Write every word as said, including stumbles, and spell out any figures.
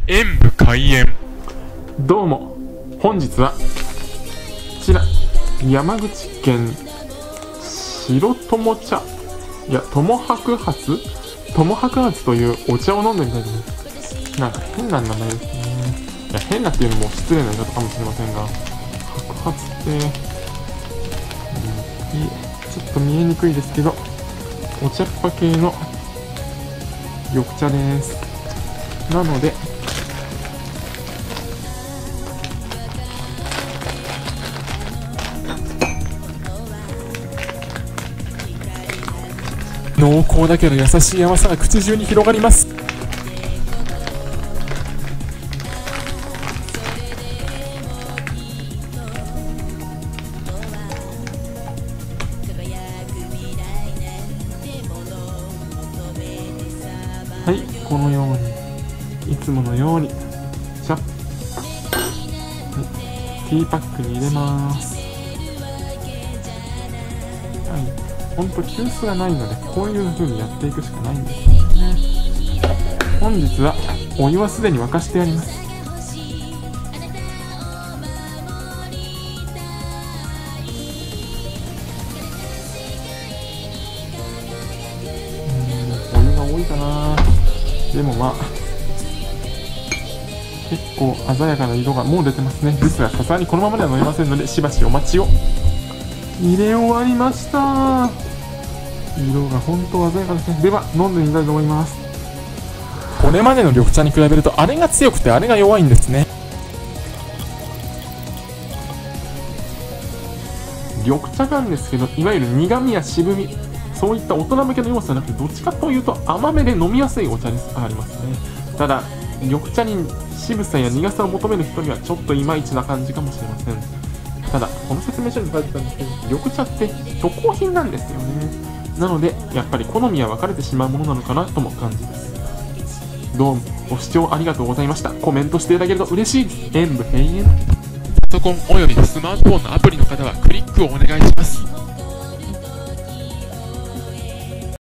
演武開演。 どうも、本日はこちら山口県白友茶、いや友白発友白発というお茶を飲んでみたいと思います。なんか変な名前ですね。いや、変なっていうのも失礼な言い方かもしれませんが、白髪って、うん、ちょっと見えにくいですけど、お茶っ葉系の緑茶です。なので濃厚だけど優しい甘さが口中に広がります。はい、このようにいつものようにシャッ、はい、ティーパックに入れます。はい、ほんと急須がないのでこういう風にやっていくしかないんですよね。本日はお湯はすでに沸かしてあります。うん、お湯が多いかな。でもまあ結構鮮やかな色がもう出てますね。ですがさすがにこのままでは飲めませんのでしばしお待ちを。入れ終わりました。色が本当鮮やかですね。では飲んでみたいと思います。これまでの緑茶に比べるとあれが強くてあれが弱いんですね。緑茶なんですけど、いわゆる苦味や渋み、そういった大人向けの要素じゃなくて、どっちかというと甘めで飲みやすいお茶ですありますね。ただ緑茶に渋さや苦さを求める人にはちょっといまいちな感じかもしれません。ただこの説明書に書いてたんですけど、緑茶って虚構品なんですよね。なのでやっぱり好みは分かれてしまうものなのかなとも感じます。どうもご視聴ありがとうございました。コメントしていただけると嬉しいです。演武閉園。 パソコンおよびスマートフォンのアプリの方はクリックをお願いします。